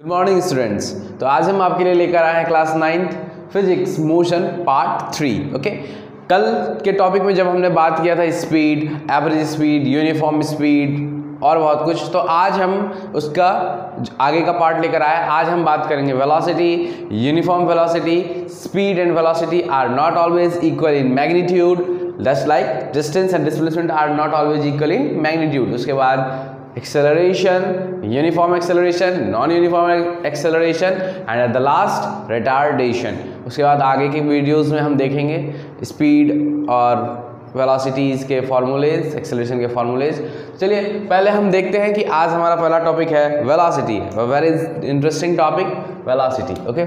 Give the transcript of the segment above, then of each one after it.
Good morning students. तो आज हम आपके लिए लेकर आए हैं class 9th physics motion part 3। Okay, कल के टॉपिक में जब हमने बात किया था speed, average speed, uniform speed और बहुत कुछ, तो आज हम उसका आगे का पार्ट लेकर आए। आज हम बात करेंगे velocity, uniform velocity. Speed and velocity are not always equal in magnitude, just like distance and displacement are not always equal in magnitude. उसके बाद acceleration, uniform acceleration, non-uniform acceleration and at the last retardation। उसके बाद आगे की videos में हम देखेंगे speed और वेलोसिटीज़ के फॉर्मूलेज, एक्सेलरेशन के फॉर्मूलेज। चलिए पहले हम देखते हैं कि आज हमारा पहला टॉपिक है velocity. Very interesting topic velocity. Okay,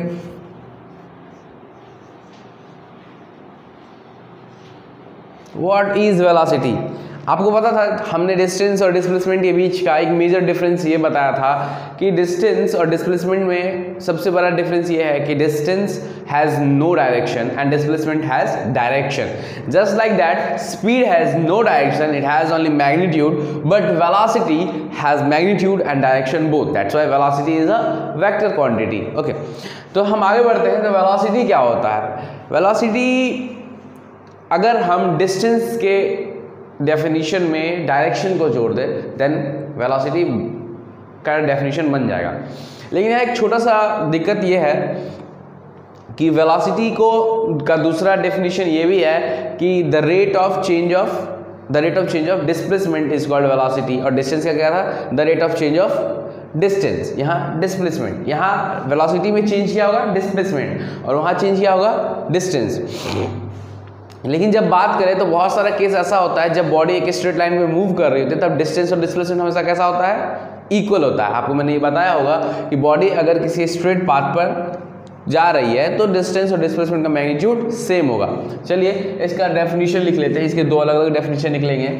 what is velocity? आपको पता था, हमने डिस्टेंस और डिस्प्लेसमेंट के बीच का एक मेजर डिफरेंस ये बताया था कि डिस्टेंस और डिस्प्लेसमेंट में सबसे बड़ा डिफरेंस ये है कि distance has no direction and displacement has direction. Just like that speed has no direction, it has only magnitude, but velocity has magnitude and direction both. That's why velocity is a vector quantity. Okay, तो हम आगे बढ़ते हैं। तो velocity क्या होता है? Velocity, अगर हम डिस्टेंस के डेफिनेशन में डायरेक्शन को जोड़ दे देन वेलोसिटी का डेफिनेशन बन जाएगा। लेकिन यहाँ एक छोटा सा दिक्कत ये है कि वेलोसिटी का दूसरा डेफिनेशन ये भी है कि the rate of change of displacement is called velocity. और डिस्टेंस का क्या था? The rate of change of distance. यहाँ डिस्प्लेसमेंट, यहाँ वेलोसिटी में चेंज किया होगा डिस्प्लेसमेंट और वहाँ चेंज किया होगा डिस्टेंस। लेकिन जब बात करें तो बहुत सारा केस ऐसा होता है जब बॉडी एक स्ट्रेट लाइन में मूव कर रही होती है तब डिस्टेंस और डिस्प्लेसमेंट हमेशा कैसा होता है? इक्वल होता है। आपको मैंने ये बताया होगा कि बॉडी अगर किसी स्ट्रेट पाथ पर जा रही है तो डिस्टेंस और डिस्प्लेसमेंट का मैग्नीट्यूड सेम होगा। चलिए इसका डेफिनेशन लिख लेते हैं। इसके दो अलग अलग डेफिनेशन निकलेंगे।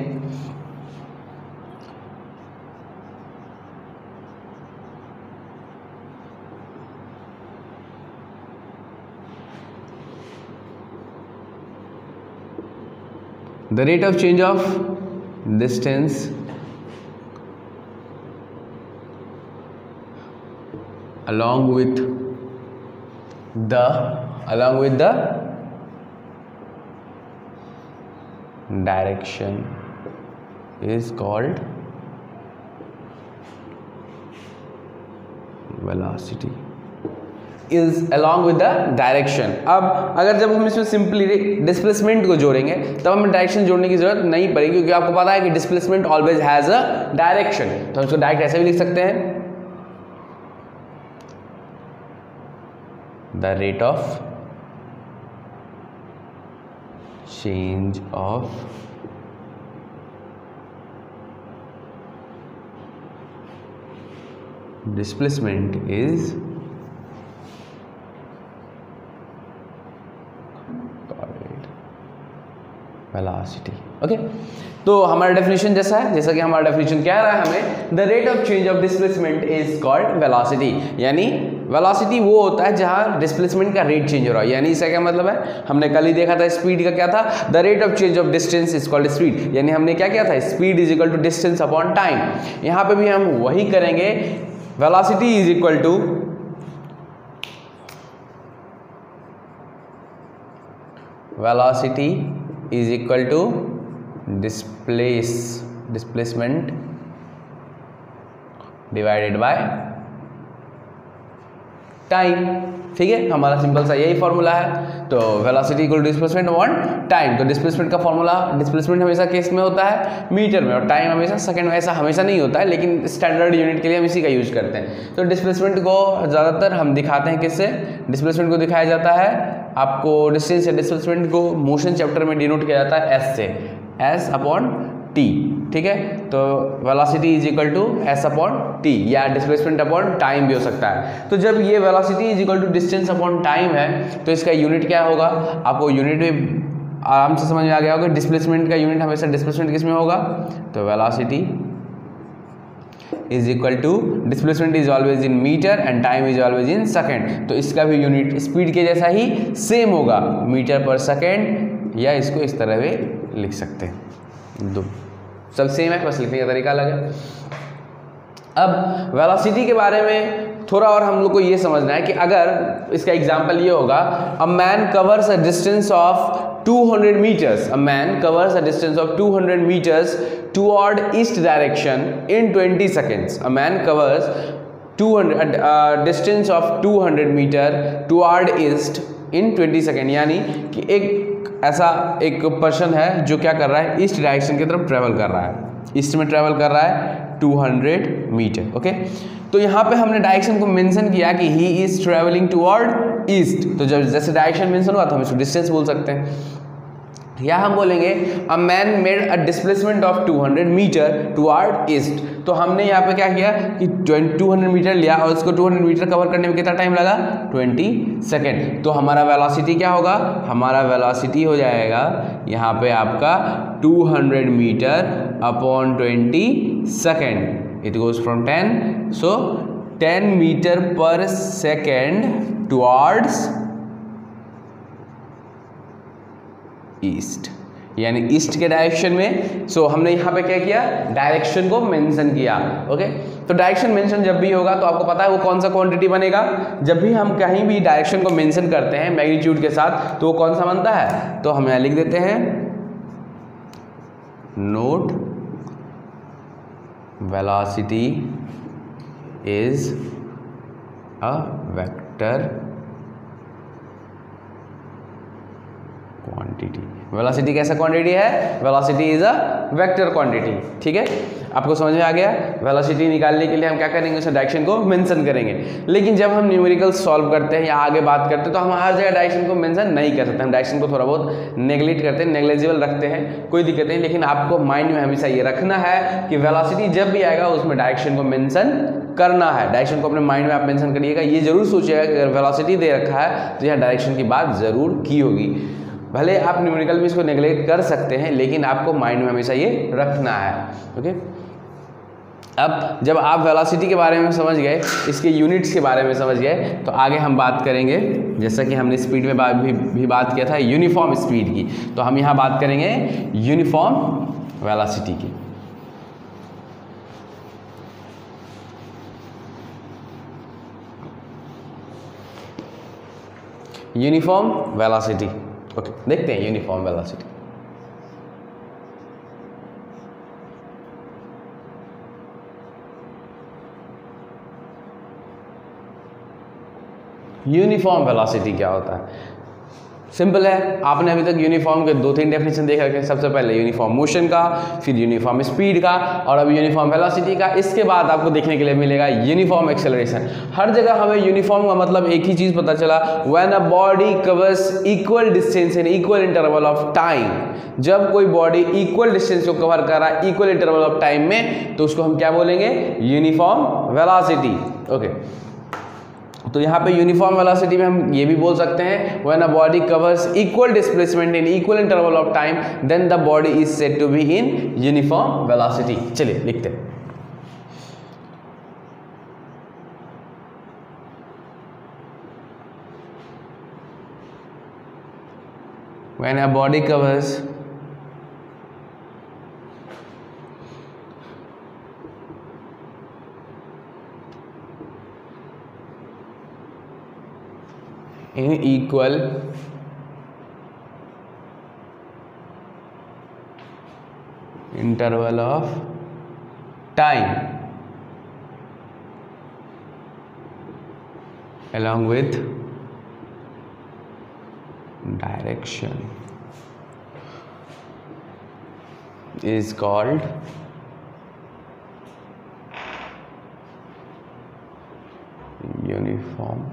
The rate of change of distance along with the direction is called velocity is along with the direction। अब अगर जब हम इसमें सिंपली डिस्प्लेसमेंट को जोड़ेंगे तब हमें डायरेक्शन जोड़ने की जरूरत नहीं पड़ेगी, क्योंकि आपको पता है कि displacement always has a direction. तो हम इसको डायरेक्ट ऐसे भी लिख सकते हैं, the rate of change of displacement is velocity. Okay, तो हमारा डेफिनेशन जैसा कि हमारा डेफिनेशन कह रहा है हमें, the rate of change of displacement is called velocity. यानी वेलोसिटी वो होता है जहां डिस्प्लेसमेंट का रेट चेंज हो रहा है। यानी इसका क्या मतलब है? हमने कल ही देखा था स्पीड का क्या था? The rate of change of distance is called speed. यानी हमने क्या किया था? Speed is equal to distance upon time. यहाँ पे भी हम वही करेंगे। Velocity is equal to is equal to displacement divided by time. ठीक है, हमारा सिंपल सा यही फॉर्मूला है। तो velocity equal to displacement upon time. तो डिस्प्लेसमेंट का फॉर्मूला, डिस्प्लेसमेंट हमेशा केस में होता है मीटर में और टाइम हमेशा सेकंड में। ऐसा हमेशा नहीं होता है, लेकिन स्टैंडर्ड यूनिट के लिए हम इसी का यूज करते हैं। तो डिस्प्लेसमेंट को ज़्यादातर हम दिखाते हैं किससे? डिस्प्लेसमेंट को दिखाया जाता है, आपको डिस्टेंस या डिस्प्लेसमेंट को मोशन चैप्टर में डिनोट किया जाता है एस से, एस अपॉन टी। ठीक है, तो velocity is equal to S upon T या डिस्प्लेसमेंट अपॉन टाइम भी हो सकता है। तो जब ये velocity is equal to distance upon time है तो इसका यूनिट क्या होगा? आपको यूनिट में आराम से समझ में आ गया होगा। डिस्प्लेसमेंट का यूनिट हमेशा डिस्प्लेसमेंट किस में होगा? तो velocity is equal to displacement is always in metre and time is always in second. तो इसका भी यूनिट स्पीड के जैसा ही सेम होगा, मीटर पर सेकेंड, या इसको इस तरह भी लिख सकते हैं। दो सब सेम है, बस लिखने का तरीका अलग है। अब वेलोसिटी के बारे में थोड़ा और हम लोग को ये समझना है कि अगर इसका एग्जाम्पल ये होगा, a man covers a distance of 200 meters. A man covers a distance of 200 meters toward east direction in 20 seconds. A man covers 200 distance of 200 meter toward east in 20 seconds. यानी कि एक ऐसा एक पर्सन है जो क्या कर रहा है, ईस्ट डायरेक्शन की तरफ ट्रेवल कर रहा है, ईस्ट में ट्रेवल कर रहा है 200 मीटर। ओके, तो यहाँ पे हमने डायरेक्शन को मेंशन किया कि he is travelling toward east, तो जब जैसे डायरेक्शन मेंशन हुआ तो हम इसको डिस्टेंस बोल सकते हैं। या हम बोलेंगे a man made a displacement of 200 metre toward east, तो हमने यहाँ पे क्या किया कि 200 मीटर लिया और उसको 200 मीटर कवर करने में कितना टाइम लगा, 20 सेकेंड। तो हमारा वेलोसिटी क्या होगा, हमारा वेलोसिटी हो जाएगा यहाँ पे आपका 200 metre upon 20 second, it goes from 10, so 10 metre पर सेकेंड टुवर्ड्स ईस्ट, यानी ईस्ट के डायरेक्शन में। सो हमने यहाँ पे क्या किया, डायरेक्शन को मेंशन किया। ओके, तो डायरेक्शन मेंशन जब भी होगा तो आपको पता है वो कौन सा क्वांटिटी बनेगा, जब भी हम कहीं भी डायरेक्शन को मेंशन करते हैं मैग्नीट्यूड के साथ तो वो कौन सा बनता है, तो हम यहाँ लिख देते हैं note velocity is a vector quantity. Velocity कैसा क्वांटिटी है, velocity is a vector quantity. ठीक है, आपको समझ में आ गया। वेलोसिटी निकालने के लिए हम क्या करेंगे, उस डायरेक्शन को मेंशन करेंगे। लेकिन जब हम न्यूमेरिकल सॉल्व करते हैं या आगे बात करते हैं तो हम हर जगह डायरेक्शन को मेंशन नहीं कर सकते, हम डायरेक्शन को थोड़ा बहुत नेग्लेक्ट करते हैं, नेग्लेजिबल रखते हैं, कोई दिक्कत नहीं। लेकिन आपको माइंड में हमेशा ये रखना है कि वेलोसिटी जब भी आएगा उसमें डायरेक्शन को मेंशन करना है। डायरेक्शन को अपने माइंड में आप मेंशन करिएगा, ये जरूर सोचिएगा कि अगर वेलोसिटी दे रखा है तो यहाँ डायरेक्शन की बात जरूर की होगी। भले आप न्यूमेरिकल में इसको नेग्लेक्ट कर सकते हैं लेकिन आपको माइंड में हमेशा ये रखना है। ओके, अब जब आप वेलोसिटी के बारे में समझ गए, इसके यूनिट्स के बारे में समझ गए, तो आगे हम बात करेंगे, जैसा कि हमने स्पीड में भी बात किया था यूनिफॉर्म स्पीड की, तो हम यहाँ बात करेंगे यूनिफॉर्म वेलोसिटी की। यूनिफॉर्म वेलोसिटी, ओके, देखते हैं यूनिफॉर्म वेलोसिटी। यूनिफॉर्म वेलोसिटी क्या होता है, सिंपल है। आपने अभी तक यूनिफॉर्म के 2-3 डेफिनेशन देख रखे हैं। सबसे पहले यूनिफॉर्म मोशन का, फिर यूनिफॉर्म स्पीड का, और अब यूनिफॉर्म वेलोसिटी का। इसके बाद आपको देखने के लिए मिलेगा यूनिफॉर्म एक्सेलरेशन। हर जगह हमें यूनिफॉर्म का मतलब एक ही चीज पता चला, when a body covers equal distance in equal interval of time. जब कोई बॉडी इक्वल डिस्टेंस को कवर कर रहा है इक्वल इंटरवल ऑफ टाइम में, तो उसको हम क्या बोलेंगे, यूनिफॉर्म वेलोसिटी। ओके, तो यहाँ पे यूनिफॉर्म वेलोसिटी में हम ये भी बोल सकते हैं when a body covers equal displacement in equal interval of time then the body is said to be in uniform velocity. चलिए लिखते हैं, when a body covers in equal interval of time along with direction is called uniform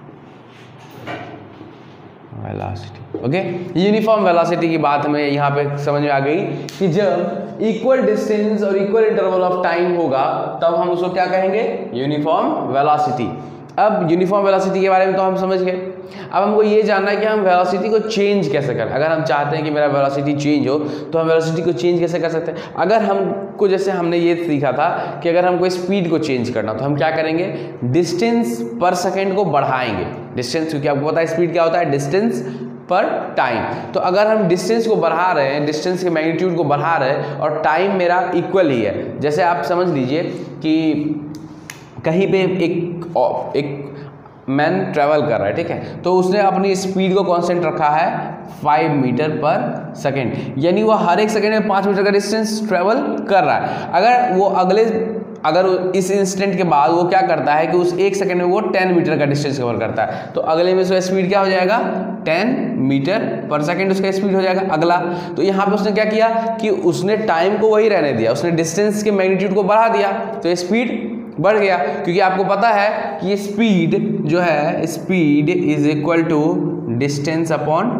velocity. Okay, uniform velocity की बात हमें यहाँ पे समझ में आ गई कि जब इक्वल डिस्टेंस और इक्वल इंटरवल ऑफ टाइम होगा तब हम उसको क्या कहेंगे, यूनिफॉर्म वेलोसिटी। अब यूनिफॉर्म वेलोसिटी के बारे में तो हम समझ गए। अब हमको ये जानना है कि हम वेलोसिटी को चेंज कैसे करें। अगर हम चाहते हैं कि मेरा वेलोसिटी चेंज हो तो हम वेलोसिटी को चेंज कैसे कर सकते हैं। अगर हमको, जैसे हमने ये सीखा था कि अगर हमको स्पीड को चेंज करना तो हम क्या करेंगे, डिस्टेंस पर सेकेंड को बढ़ाएंगे। डिस्टेंस, क्योंकि आपको पता है स्पीड क्या होता है, डिस्टेंस पर टाइम। तो अगर हम डिस्टेंस को बढ़ा रहे हैं, डिस्टेंस के मैग्नीट्यूड को बढ़ा रहे हैं और टाइम मेरा इक्वल ही है, जैसे आप समझ लीजिए कि कहीं पे एक मैन ट्रैवल कर रहा है, ठीक है, तो उसने अपनी स्पीड को कांस्टेंट रखा है 5 मीटर पर सेकेंड, यानी वो हर एक सेकेंड में 5 मीटर का डिस्टेंस ट्रैवल कर रहा है। अगर इस इंस्टेंट के बाद वो क्या करता है कि उस एक सेकेंड में वो 10 मीटर का डिस्टेंस कवर करता है, तो अगले में उसका स्पीड क्या हो जाएगा 10 मीटर पर सेकेंड उसका स्पीड हो जाएगा अगला। तो यहाँ पे उसने क्या किया कि उसने टाइम को वही रहने दिया, उसने डिस्टेंस के मैग्नीट्यूड को बढ़ा दिया, तो स्पीड बढ़ गया, क्योंकि आपको पता है कि स्पीड जो है, speed is equal to distance upon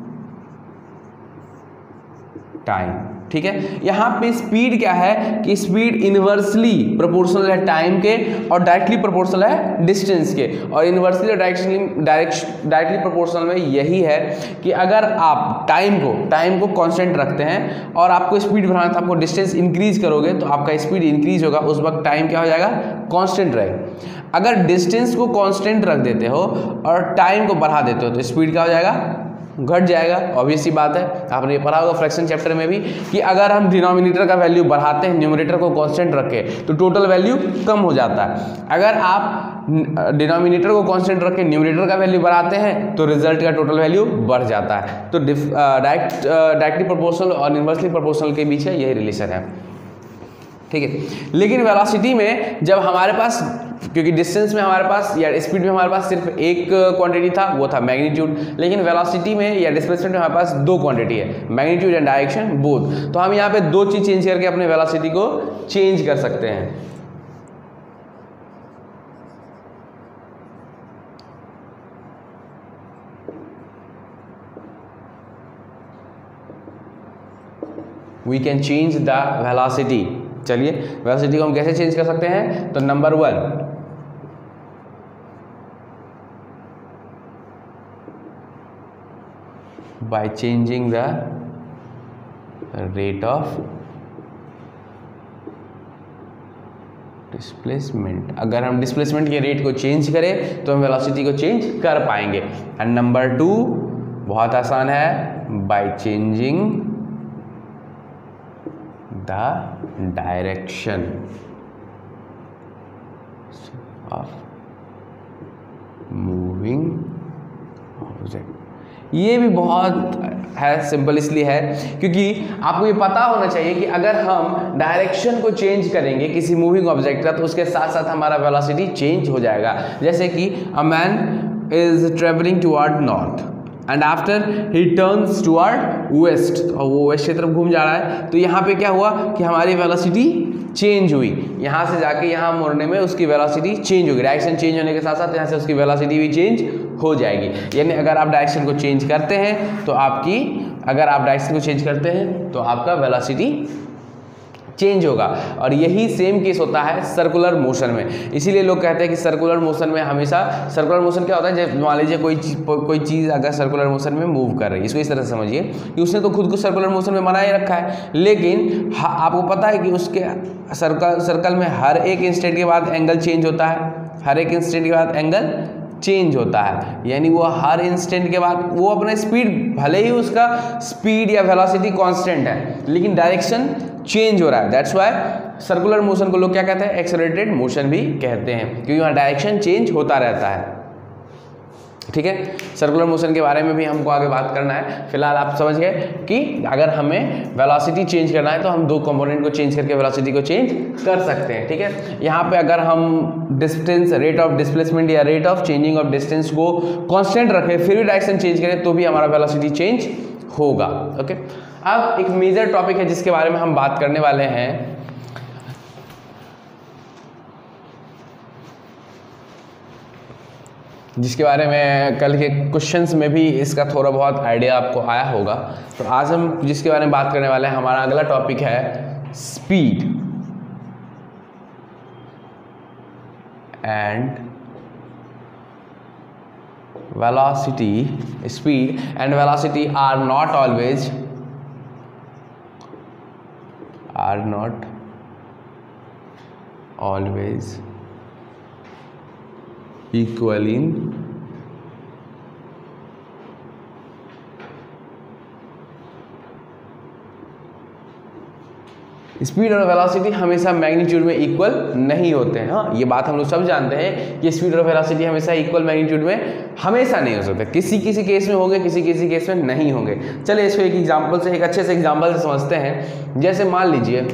time, ठीक है। यहाँ पे स्पीड क्या है कि स्पीड इनवर्सली प्रोपोर्शनल है टाइम के और डायरेक्टली प्रोपोर्शनल है डिस्टेंस के, और इनवर्सली और डायरेक्टली प्रोपोर्शनल में यही है कि अगर आप टाइम को कांस्टेंट रखते हैं और आपको स्पीड बढ़ाना है तो आपको डिस्टेंस इंक्रीज करोगे तो आपका स्पीड इंक्रीज होगा, उस वक्त टाइम क्या हो जाएगा कांस्टेंट रहेगा। अगर डिस्टेंस को कांस्टेंट रख देते हो और टाइम को बढ़ा देते हो तो स्पीड क्या हो जाएगा, घट जाएगा। ऑब्वियस सी बात है, आपने ये पढ़ा होगा फ्रैक्शन चैप्टर में भी कि अगर हम डिनोमिनेटर का वैल्यू बढ़ाते हैं, न्यूमरेटर को कांस्टेंट रखें तो टोटल वैल्यू कम हो जाता है। अगर आप डिनोमिनेटर को कांस्टेंट रखें, न्यूमरेटर का वैल्यू बढ़ाते हैं तो रिजल्ट का टोटल वैल्यू बढ़ जाता है। तो डायरेक्टली प्रोपोर्शनल और इनवर्सली प्रोपोर्शनल के बीच यही रिलेशन है, ठीक है। लेकिन वेलोसिटी में जब हमारे पास, क्योंकि डिस्टेंस में हमारे पास या स्पीड में हमारे पास सिर्फ एक क्वांटिटी था, वो था मैग्नीट्यूड, लेकिन वेलोसिटी में या डिस्प्लेसमेंट में हमारे पास दो क्वांटिटी है, मैग्नीट्यूड एंड डायरेक्शन बोथ। तो हम यहाँ पे दो चीज चेंज करके अपने वेलोसिटी को चेंज कर सकते हैं। We can change the velocity. चलिए वेलोसिटी को हम कैसे चेंज कर सकते हैं, तो number 1, by changing the rate of displacement. अगर हम डिस्प्लेसमेंट के रेट को चेंज करें तो हम वेलोसिटी को चेंज कर पाएंगे। एंड नंबर 2 बहुत आसान है, by changing the direction of moving object. ये भी बहुत है सिंपल, इसलिए है क्योंकि आपको ये पता होना चाहिए कि अगर हम डायरेक्शन को चेंज करेंगे किसी मूविंग ऑब्जेक्ट का तो उसके साथ साथ हमारा वेलोसिटी चेंज हो जाएगा। जैसे कि a man is travelling toward north and after he turns toward west, और वो वेस्ट की तरफ घूम जा रहा है, तो यहाँ पे क्या हुआ कि हमारी वेलोसिटी चेंज हुई, यहाँ से जाके यहाँ मुड़ने में उसकी वेलोसिटी चेंज होगी। डायरेक्शन चेंज होने के साथ साथ यहाँ से उसकी वेलोसिटी भी चेंज हो जाएगी। यानी अगर आप डायरेक्शन को चेंज करते हैं तो आपका वेलोसिटी चेंज होगा। और यही सेम केस होता है सर्कुलर मोशन में। इसीलिए लोग कहते हैं कि सर्कुलर मोशन में हमेशा, सर्कुलर मोशन क्या होता है, जब मान लीजिए कोई चीज़ अगर सर्कुलर मोशन में मूव कर रही है, इसको इस तरह से समझिए कि उसने तो खुद को सर्कुलर मोशन में बनाए रखा है, लेकिन आपको पता है कि उसके सर्कल में हर एक इंस्टेंट के बाद एंगल चेंज होता है, हर एक इंस्टेंट के बाद एंगल चेंज होता है। यानी वो हर इंस्टेंट के बाद वो अपना स्पीड, भले ही उसका स्पीड या वेलोसिटी कांस्टेंट है लेकिन डायरेक्शन चेंज हो रहा है। दैट्स व्हाई सर्कुलर मोशन को लोग क्या कहते हैं, एक्सेलरेटेड मोशन भी कहते हैं, क्योंकि वहाँ डायरेक्शन चेंज होता रहता है। ठीक है, सर्कुलर मोशन के बारे में भी हमको आगे बात करना है। फिलहाल आप समझ गए कि अगर हमें वेलोसिटी चेंज करना है तो हम दो कंपोनेंट को चेंज करके वेलोसिटी को चेंज कर सकते हैं। ठीक है, यहाँ पे अगर हम डिस्टेंस, रेट ऑफ डिस्प्लेसमेंट या rate of changing of distance को कांस्टेंट रखें फिर भी डायरेक्शन चेंज करें तो भी हमारा वेलोसिटी चेंज होगा। ओके, अब एक मेजर टॉपिक है जिसके बारे में हम बात करने वाले हैं, जिसके बारे में कल के क्वेश्चंस में भी इसका थोड़ा बहुत आइडिया आपको आया होगा। तो आज हम जिसके बारे में बात करने वाले हैं, हमारा अगला टॉपिक है speed and velocity. Speed and velocity are not always equal in speed और वेलोसिटी हमेशा मैग्नीट्यूड में इक्वल नहीं होते हैं। हाँ, ये बात हम लोग सब जानते हैं कि स्पीड और वेलोसिटी हमेशा इक्वल मैग्नीट्यूड में हमेशा नहीं हो सकते, किसी किसी केस में होंगे, किसी किसी केस में नहीं होंगे। चलिए इसको एक एग्जाम्पल से, एक अच्छे से एग्जाम्पल से समझते हैं। जैसे मान लीजिए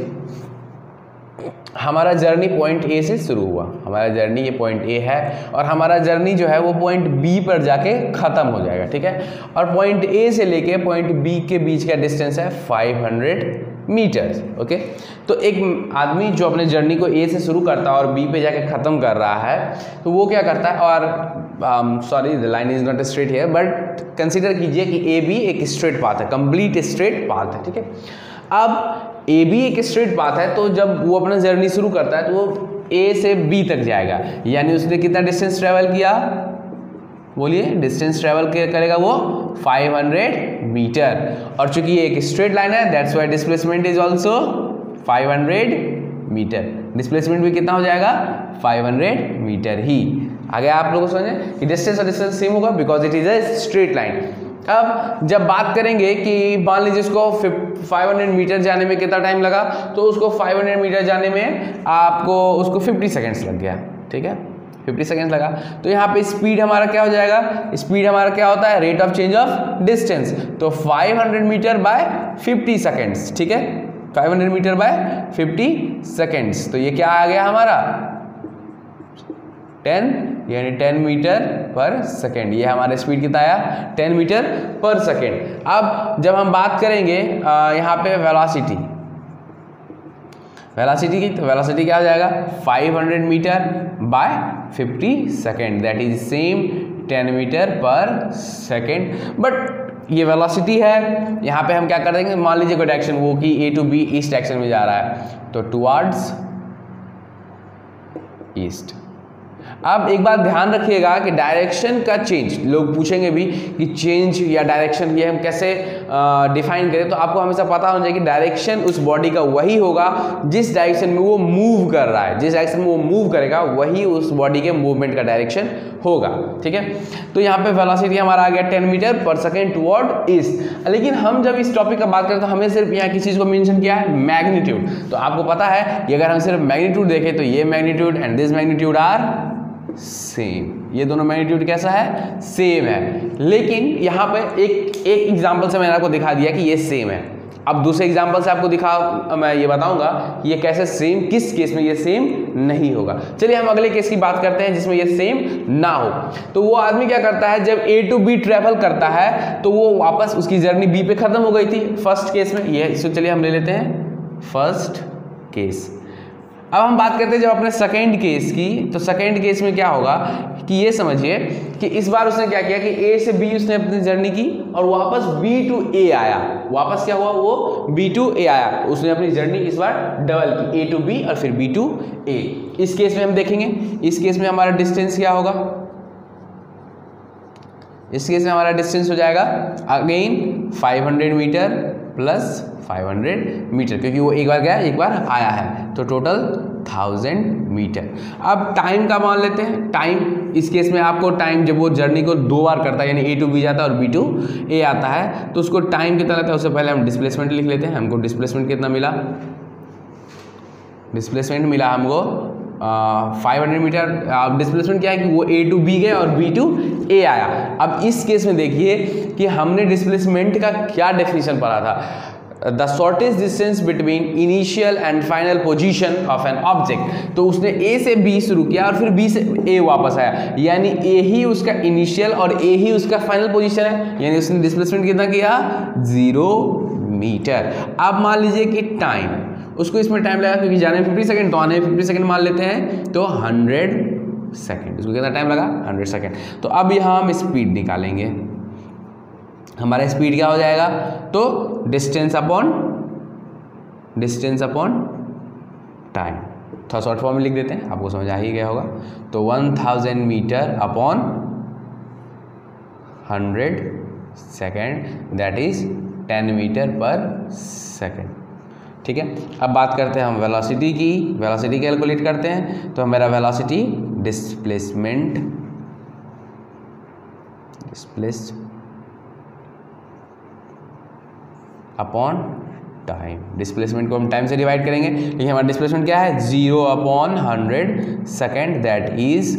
हमारा जर्नी पॉइंट ए से शुरू हुआ, हमारा जर्नी ये पॉइंट ए है और हमारा जर्नी जो है वो पॉइंट बी पर जाके ख़त्म हो जाएगा, ठीक है। और पॉइंट ए से लेके पॉइंट बी के बीच का डिस्टेंस है 500 मीटर्स, ओके। तो एक आदमी जो अपने जर्नी को ए से शुरू करता है और बी पे जाके ख़त्म कर रहा है, तो वो क्या करता है, और sorry the line is not straight here, but consider कीजिए कि ए बी एक स्ट्रेट पाथ है, कंप्लीट स्ट्रेट पाथ है, ठीक है। अब ए बी एक स्ट्रेट पाथ है, तो जब वो अपना जर्नी शुरू करता है तो वो ए से बी तक जाएगा, यानी उसने कितना डिस्टेंस ट्रेवल किया, बोलिए, डिस्टेंस ट्रेवल करेगा वो 500 मीटर। और चूंकि ये एक स्ट्रेट लाइन है, that's why displacement is also 500 metre. Displacement भी कितना हो जाएगा, 500 मीटर ही। आगे आप लोगों को समझे कि डिस्टेंस और डिस्टेंस सेम होगा because it is a straight line. अब जब बात करेंगे कि मान लीजिए उसको 500 मीटर जाने में कितना टाइम लगा, तो उसको 500 मीटर जाने में आपको उसको 50 सेकेंड्स लग गया, ठीक है, 50 सेकेंड्स लगा। तो यहाँ पे स्पीड हमारा क्या हो जाएगा, स्पीड हमारा क्या होता है, rate of change of distance. तो 500 मीटर बाय 50 सेकेंड्स, ठीक है, 500 मीटर बाय 50 सेकेंड्स। तो ये क्या आ गया हमारा 10, यानी 10 मीटर पर सेकेंड। ये हमारा स्पीड कितना आया, 10 मीटर पर सेकेंड। अब जब हम बात करेंगे यहाँ पे वेलोसिटी की, तो वेलोसिटी क्या हो जाएगा, 500 metre by 50 second, that is same 10 metre पर सेकेंड। बट ये वेलोसिटी है, यहाँ पे हम क्या कर देंगे, मान लीजिए कोई डायरेक्शन वो कि A to B east direction में जा रहा है, तो टुवर्ड्स ईस्ट। अब एक बात ध्यान रखिएगा कि डायरेक्शन का चेंज, लोग पूछेंगे भी कि चेंज या डायरेक्शन ये हम कैसे डिफाइन करें, तो आपको हमेशा पता होना चाहिए कि डायरेक्शन उस बॉडी का वही होगा जिस डायरेक्शन में वो मूव कर रहा है, जिस डायरेक्शन में वो मूव करेगा वही उस बॉडी के मूवमेंट का डायरेक्शन होगा, ठीक है। तो यहाँ पे वेलोसिटी हमारा आ गया 10 मीटर पर सेकेंड टुवर्ड ईस्ट। लेकिन हम जब इस टॉपिक का बात करें तो हमें सिर्फ यहाँ किसी चीज़ को मेंशन किया है, मैग्नीट्यूड। तो आपको पता है कि अगर हम सिर्फ मैग्नीट्यूड देखें तो ये magnitude and this magnitude are same, ये दोनों मैग्नीट्यूड कैसा है, सेम है। लेकिन यहाँ पे एक एग्जांपल से मैंने आपको दिखा दिया कि ये सेम है। अब दूसरे एग्जांपल से आपको मैं ये बताऊंगा कि ये कैसे सेम, किस केस में ये सेम नहीं होगा। चलिए हम अगले केस की बात करते हैं जिसमें ये सेम ना हो। तो वो आदमी क्या करता है, जब ए टू बी ट्रेवल करता है तो वो वापस उसकी जर्नी बी पे खत्म हो गई थी फर्स्ट केस में, ये इसको चलिए हम ले लेते हैं फर्स्ट केस। अब हम बात करते हैं जब अपने सेकेंड केस की, तो सेकेंड केस में क्या होगा कि ये समझिए कि इस बार उसने क्या किया कि ए से बी उसने अपनी जर्नी की और वापस बी टू ए आया, वापस क्या हुआ, वो बी टू ए आया, उसने अपनी जर्नी इस बार डबल की, ए टू बी और फिर बी टू ए। इस केस में हम देखेंगे, इस केस में हमारा डिस्टेंस क्या होगा, इस केस में हमारा डिस्टेंस हो जाएगा अगेन 500 मीटर प्लस 500 मीटर, क्योंकि वो एक बार गया एक बार आया है, तो टोटल 1000 मीटर। अब टाइम का मान लेते हैं, टाइम इस केस में आपको टाइम जब वो जर्नी को 2 बार करता है, यानी ए टू बी जाता है और बी टू ए आता है, तो उसको टाइम कितना लगता है, उससे पहले हम डिस्प्लेसमेंट लिख लेते हैं। हमको डिस्प्लेसमेंट कितना मिला, डिस्प्लेसमेंट मिला हमको 500 मीटर। अब डिस्प्लेसमेंट क्या है कि वो ए टू बी गए और बी टू ए आया। अब इस केस में देखिए कि हमने डिस्प्लेसमेंट का क्या डेफिनेशन पढ़ा था, the shortest distance between initial and final position of an object. तो उसने ए से बी शुरू किया और फिर बी से ए वापस आया, यानी ए ही उसका इनिशियल और ए ही उसका फाइनल पोजीशन है, यानी उसने डिस्प्लेसमेंट कितना किया 0 मीटर। अब मान लीजिए कि टाइम, उसको इसमें टाइम लगा क्योंकि जाने में 50 सेकेंड, तो आने में 50 सेकेंड मान लेते हैं, तो 100 सेकेंड, उसको कितना टाइम लगा 100 सेकेंड। तो अब यहाँ हम स्पीड निकालेंगे, हमारा स्पीड क्या हो जाएगा, तो डिस्टेंस अपॉन टाइम, थोड़ा शॉर्ट फॉर्म में लिख देते हैं, आपको समझ आ ही गया होगा। तो 1000 metre upon 100 second, that is 10 metre पर सेकेंड, ठीक है। अब बात करते हैं हम वेलोसिटी की, वेलोसिटी कैलकुलेट करते हैं। तो मेरा velocity displaced upon time. Displacement को हम टाइम से डिवाइड करेंगे, लेकिन हमारा डिस्प्लेसमेंट क्या है 0/100 सेकेंड, दैट इज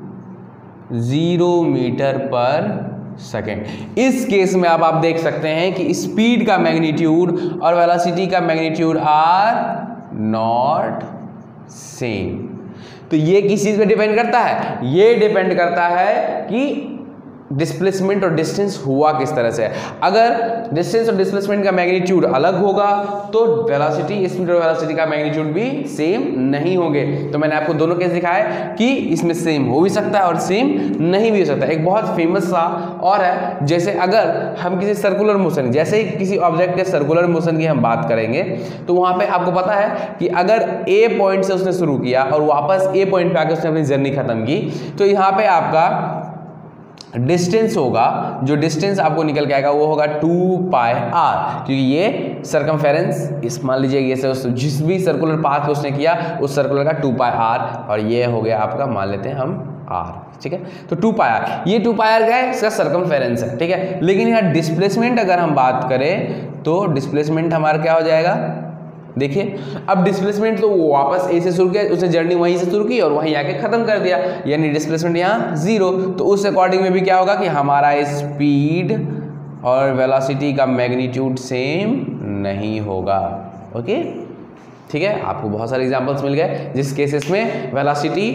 0 मीटर पर सेकेंड। इस केस में अब आप देख सकते हैं कि स्पीड का मैग्नीट्यूड और वेलोसिटी का मैग्नीट्यूड आर नॉट सेम। तो ये किस चीज पे डिपेंड करता है? ये डिपेंड करता है कि डिस्प्लेसमेंट और डिस्टेंस हुआ किस तरह से है। अगर डिस्टेंस और डिस्प्लेसमेंट का मैग्नीट्यूड अलग होगा तो वेलोसिटी, स्पीड और वेलोसिटी का मैग्नीट्यूड भी सेम नहीं होंगे। तो मैंने आपको दोनों केस दिखाए कि इसमें सेम हो भी सकता है और सेम नहीं भी हो सकता है। एक बहुत फेमस सा और है, जैसे अगर हम किसी सर्कुलर मोशन, जैसे किसी ऑब्जेक्ट के सर्कुलर मोशन की हम बात करेंगे तो वहां पे आपको पता है कि अगर ए पॉइंट से उसने शुरू किया और वापस ए पॉइंट पे आकर उसने अपनी जर्नी खत्म की, तो यहाँ पे आपका डिस्टेंस होगा, जो डिस्टेंस आपको निकल के आएगा वो होगा 2πr, क्योंकि ये सर्कमफेरेंस, इस मान लीजिए ये से जिस भी सर्कुलर पाथ पे उसने किया उस सर्कुलर का 2πr, और ये हो गया आपका, मान लेते हैं हम r, ठीक है। तो 2πr, ये 2πr क्या है? इसका सर्कमफेरेंस है, ठीक है। लेकिन यहाँ डिस्प्लेसमेंट अगर हम बात करें तो डिस्प्लेसमेंट हमारा क्या हो जाएगा? देखिए, अब डिस्प्लेसमेंट तो वापस ए से शुरू किया, उसने जर्नी वहीं से शुरू की और वहीं आके खत्म कर दिया, यानी डिस्प्लेसमेंट यहाँ 0। तो उस अकॉर्डिंग में भी क्या होगा कि हमारा स्पीड और वेलोसिटी का मैग्नीट्यूड सेम नहीं होगा। ओके, ठीक है। आपको बहुत सारे एग्जांपल्स मिल गए जिस केसेस में वेलोसिटी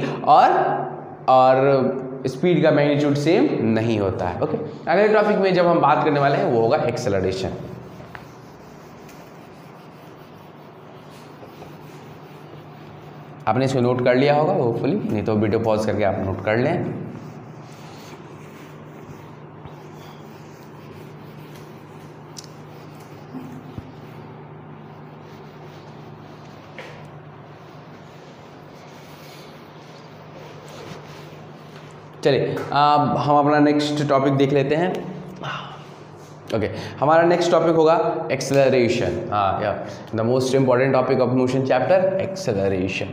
और स्पीड का मैग्नीट्यूड सेम नहीं होता है। ओके, अगले टॉपिक में जब हम बात करने वाले हैं वो होगा एक्सेलरेशन। आपने इसको नोट कर लिया होगा होपफुली, नहीं तो वीडियो पॉज करके आप नोट कर लें। चलिए अब हम अपना नेक्स्ट टॉपिक देख लेते हैं। ओके, हमारा नेक्स्ट टॉपिक होगा एक्सेलरेशन। हाँ यार, the most important topic of motion chapter, acceleration.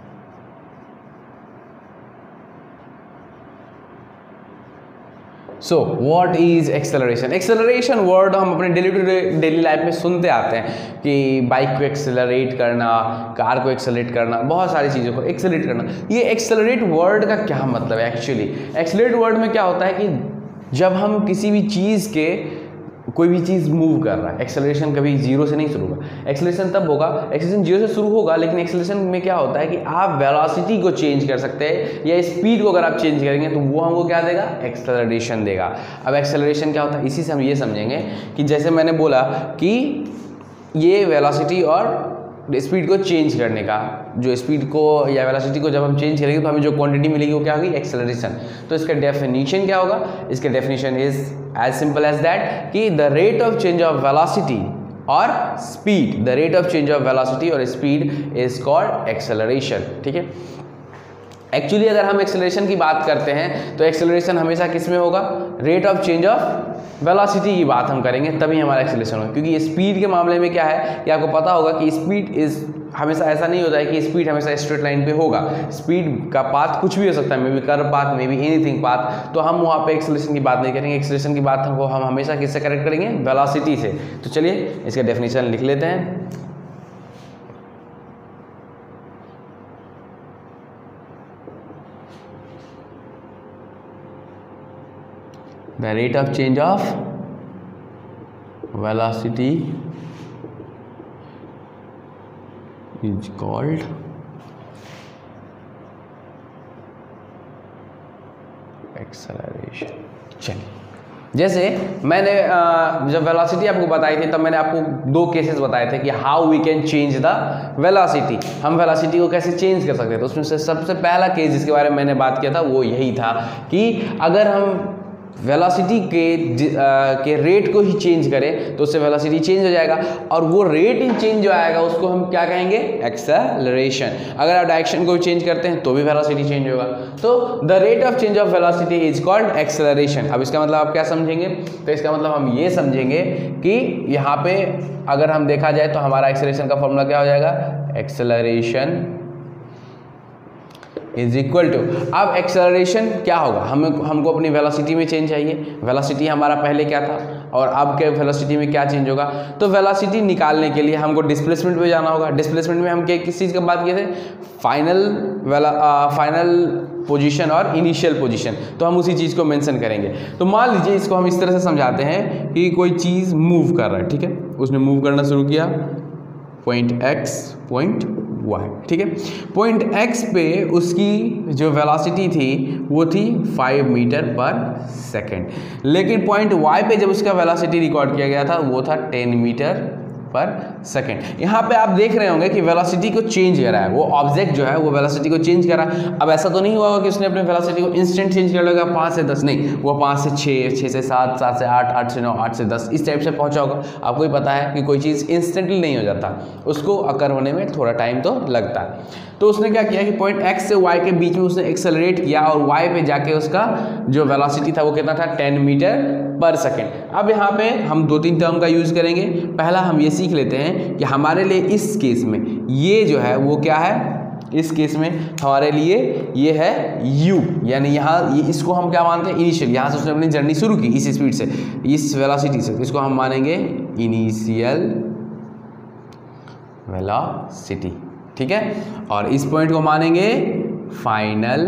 So what is acceleration? Acceleration word हम अपने डेली लाइफ में सुनते आते हैं कि बाइक को एक्सेलरेट करना, कार को एक्सेलरेट करना, बहुत सारी चीज़ों को एक्सेलरेट करना। ये एक्सेलरेट वर्ड का क्या मतलब है? एक्चुअली एक्सेलरेट वर्ड में क्या होता है कि जब हम किसी भी चीज़ के, कोई भी चीज़ मूव कर रहा है, एक्सेलरेशन कभी 0 से नहीं शुरू होगा। एक्सेलरेशन तब होगा, एक्सेलरेशन 0 से शुरू होगा, लेकिन एक्सेलरेशन में क्या होता है कि आप वेलोसिटी को चेंज कर सकते हैं या स्पीड को अगर आप चेंज करेंगे तो वो हमको क्या देगा? एक्सेलरेशन देगा। अब एक्सेलरेशन क्या होता है, इसी से हम ये समझेंगे कि जैसे मैंने बोला कि ये वेलोसिटी और स्पीड को चेंज करने का, जो स्पीड को या वेलोसिटी को जब हम चेंज करेंगे तो हमें जो क्वांटिटी मिलेगी वो क्या होगी? एक्सेलरेशन। तो इसका डेफिनेशन क्या होगा? इसका definition is as simple as that कि the rate of change of velocity और speed, the rate of change of velocity और स्पीड इज कॉल्ड एक्सेलरेशन। ठीक है। एक्चुअली अगर हम एक्सेलरेशन की बात करते हैं तो एक्सेलरेशन हमेशा किस में होगा? Rate of change of velocity की बात हम करेंगे तभी हमारा एक्सेलरेशन होगा, क्योंकि स्पीड के मामले में क्या है कि आपको पता होगा कि स्पीड इज हमेशा ऐसा नहीं होता है कि स्पीड हमेशा स्ट्रेट लाइन पे होगा। स्पीड का पाथ कुछ भी हो सकता है, maybe curve path, maybe anything path. तो हम वहाँ पे एक्सेलरेशन की बात नहीं करेंगे। एक्सेलरेशन की बात हम हमेशा किससे करेक्ट करेंगे? वेलोसिटी से। तो चलिए इसका डेफिनेशन लिख लेते हैं। The rate of change of velocity is called acceleration। चलिए, जैसे मैंने जब वेलोसिटी आपको बताई थी तब मैंने आपको 2 केसेस बताए थे कि how we can change the velocity, हम वेलोसिटी को कैसे चेंज कर सकते हैं। तो उसमें से सबसे पहला केस जिसके बारे में मैंने बात किया था वो यही था कि अगर हम वेलोसिटी के रेट को ही चेंज करें तो उससे वेलोसिटी चेंज हो जाएगा, और वो रेट इन चेंज जो आएगा उसको हम क्या कहेंगे? एक्सेलरेशन। अगर आप डायरेक्शन को चेंज करते हैं तो भी वेलोसिटी चेंज होगा। तो the rate of change of velocity is called acceleration. अब इसका मतलब आप क्या समझेंगे? तो इसका मतलब हम ये समझेंगे कि यहाँ पे अगर हम देखा जाए तो हमारा एक्सेलरेशन का फॉर्मूला क्या हो जाएगा? एक्सेलरेशन इज इक्वल टू, अब एक्सेलरेशन क्या होगा? हमको अपनी वेलोसिटी में चेंज चाहिए। वेलोसिटी हमारा पहले क्या था? और अब के वेलोसिटी में क्या चेंज होगा। तो वेलोसिटी निकालने के लिए हमको डिस्प्लेसमेंट पे जाना होगा। डिस्प्लेसमेंट में हम किस चीज़ की बात किए थे, फाइनल पोजीशन और इनिशियल पोजीशन, तो हम उसी चीज़ को मेंशन करेंगे। तो मान लीजिए इसको हम इस तरह से समझाते हैं कि कोई चीज़ मूव कर रहा है, ठीक है, उसने मूव करना शुरू किया पॉइंट x पॉइंट y, ठीक है। पॉइंट x पे उसकी जो वेलोसिटी थी वो थी 5 मीटर पर सेकेंड, लेकिन पॉइंट y पे जब उसका वेलोसिटी रिकॉर्ड किया गया था वो था 10 मीटर पर सेकेंड। यहाँ पे आप देख रहे होंगे कि वेलोसिटी को चेंज करा है, वो ऑब्जेक्ट जो है वो वेलोसिटी को चेंज करा। अब ऐसा तो नहीं हुआ होगा कि उसने अपने वेलोसिटी को इंस्टेंट चेंज कर लेगा 5 से 10, नहीं, वो 5 से 6, 6 से 7, 7 से 8, 8 से 9, 8 से 10 इस टाइप से पहुँचा होगा। आपको ही पता है कि कोई चीज़ इंस्टेंटली नहीं हो जाता, उसको अकर होने में थोड़ा टाइम तो लगता है। तो उसने क्या किया कि पॉइंट x से y के बीच में उसने एक्सेलरेट किया और y पे जाके उसका जो वेलोसिटी था वो कितना था 10 मीटर पर सेकेंड। अब यहाँ पे हम 2-3 टर्म का यूज़ करेंगे। पहला हम ये सीख लेते हैं कि हमारे लिए इस केस में ये जो है वो क्या है, इस केस में हमारे लिए ये है u, यानी यहाँ इसको हम क्या मानते हैं, इनिशियल। यहाँ से उसने अपनी जर्नी शुरू की इस स्पीड से, इस वेलोसिटी से, इसको हम मानेंगे इनिशियल वेलोसिटी, ठीक है, और इस पॉइंट को मानेंगे फाइनल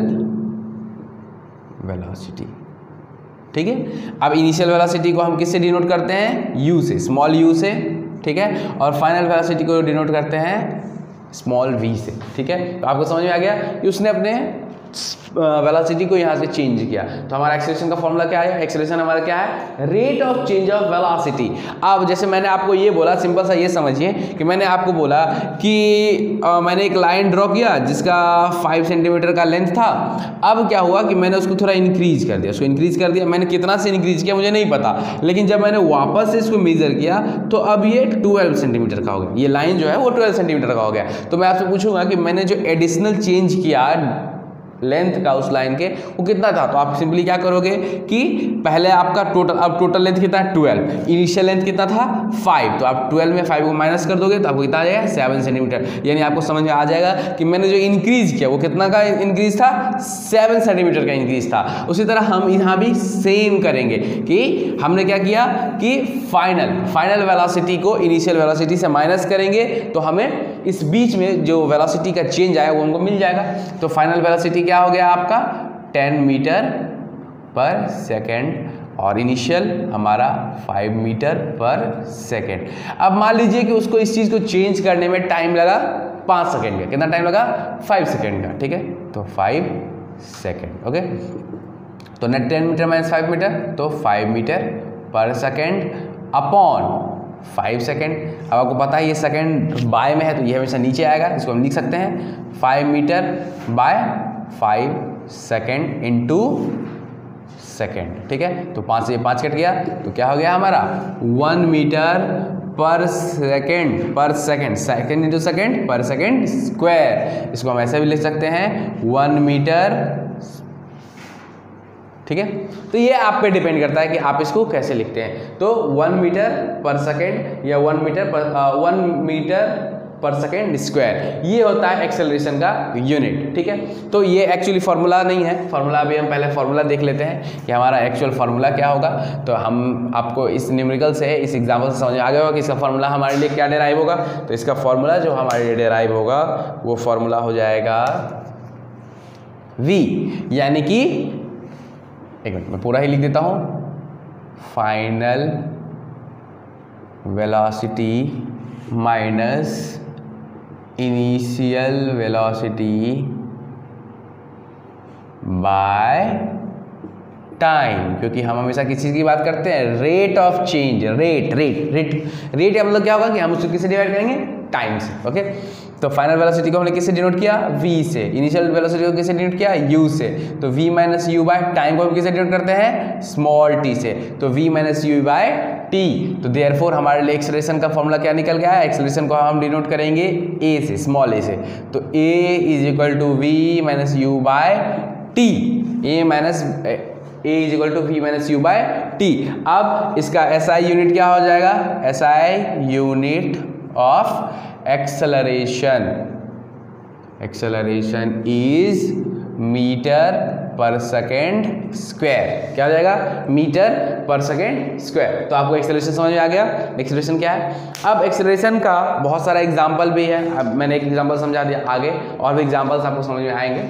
वेलोसिटी, ठीक है। अब इनिशियल वेलोसिटी को हम किससे डिनोट करते हैं, u से, स्मॉल u से, ठीक है, और फाइनल वेलोसिटी को डिनोट करते हैं स्मॉल v से, ठीक है। तो आपको समझ में आ गया कि उसने अपने वेलोसिटी को यहाँ से चेंज किया। तो हमारा एक्सेलरेशन का फॉर्मूला क्या है, एक्सेलरेशन हमारा क्या है, rate of change of velocity. अब जैसे मैंने आपको ये बोला, सिंपल सा ये समझिए कि मैंने आपको बोला कि मैंने एक लाइन ड्रॉ किया जिसका 5 सेंटीमीटर का लेंथ था। अब क्या हुआ कि मैंने उसको थोड़ा इंक्रीज कर दिया, उसको इंक्रीज कर दिया, मैंने कितना से इंक्रीज किया मुझे नहीं पता, लेकिन जब मैंने वापस से इसको मेजर किया तो अब ये 12 सेंटीमीटर का हो गया, ये लाइन जो है वो 12 सेंटीमीटर का हो गया। तो मैं आपसे पूछूंगा कि मैंने जो एडिशनल चेंज किया लेंथ का उस लाइन के वो कितना था, तो आप सिंपली क्या करोगे कि पहले आपका टोटल, अब टोटल लेंथ कितना है 12, इनिशियल लेंथ कितना था 5, तो आप 12 में 5 को माइनस कर दोगे तो आपको कितना आ जाएगा 7 सेंटीमीटर। यानी आपको समझ में आ जाएगा कि मैंने जो इंक्रीज किया वो कितना का इंक्रीज था, 7 सेंटीमीटर का इंक्रीज था। उसी तरह हम यहाँ भी सेम करेंगे कि हमने क्या किया कि फाइनल वेलोसिटी को इनिशियल वेलोसिटी से माइनस करेंगे तो हमें इस बीच में जो वेलोसिटी का चेंज आया वो हमको मिल जाएगा। तो फाइनल वेलोसिटी क्या हो गया आपका 10 मीटर पर सेकेंड और इनिशियल हमारा 5 मीटर पर सेकेंड। अब मान लीजिए कि उसको इस चीज़ को चेंज करने में टाइम लगा 5 सेकेंड का, कितना टाइम लगा 5 सेकेंड का, ठीक है, तो 5 सेकेंड, ओके। तो नेट 10 मीटर माइनस 5 मीटर तो 5 मीटर पर सेकेंड अपॉन 5 सेकेंड। अब आपको पता है ये सेकेंड बाय में है तो ये हमेशा नीचे आएगा, इसको हम लिख सकते हैं 5 metre by 5 second into second, ठीक है। तो 5 से 5 कट गया तो क्या हो गया हमारा 1 मीटर पर सेकेंड, सेकेंड इंटू सेकेंड पर सेकेंड स्क्वायर। इसको हम ऐसे भी लिख सकते हैं 1 मीटर, ठीक है। तो ये आप पे डिपेंड करता है कि आप इसको कैसे लिखते हैं। तो 1 मीटर पर सेकेंड या 1 मीटर पर सेकेंड स्क्वायर, ये होता है एक्सेलरेशन का यूनिट, ठीक है। तो ये एक्चुअली फार्मूला नहीं है, फार्मूला अभी हम पहले फार्मूला देख लेते हैं कि हमारा एक्चुअल फार्मूला क्या होगा। तो हम आपको इस न्यूमेरिकल से, इस एग्जाम्पल से समझ में आ गया होगा कि इसका फार्मूला हमारे लिए क्या डेराइव होगा। तो इसका फार्मूला जो हमारे लिए डेराइव होगा वो फार्मूला हो जाएगा v, यानी कि एक मिनट मैं पूरा ही लिख देता हूँ, final velocity minus initial velocity by time, क्योंकि हम हमेशा किस चीज़ की बात करते हैं, रेट ऑफ चेंज, रेट का मतलब क्या होगा कि हम उसको किससे डिवाइड करेंगे, टाइम से, ओके। तो फाइनल वेलोसिटी को हमने किससे डिनोट किया, v से, इनिशियल वेलोसिटी को किससे डिनोट किया, u से, तो v minus u by time को हम किससे डिनोट करते हैं, स्मॉल t से, तो v minus u by t। तो देयरफॉर हमारे लिए एक्सेलरेशन का फॉर्मूला क्या निकल गया है, एक्सेलरेशन को हम डिनोट करेंगे a से, स्मॉल a से, तो a is equal to v minus u by t, a is equal to v minus u by t। अब इसका SI यूनिट क्या हो जाएगा, SI unit of acceleration is metre पर सेकेंड स्क्वायर। क्या हो जाएगा? मीटर पर सेकेंड स्क्वायर। तो आपको एक्सेलरेशन समझ में आ गया, एक्सेलरेशन क्या है। अब एक्सेलरेशन का बहुत सारा एग्जाम्पल भी है, अब मैंने एक एग्जाम्पल समझा दिया, आगे और भी एग्जाम्पल्स आपको समझ में आएंगे।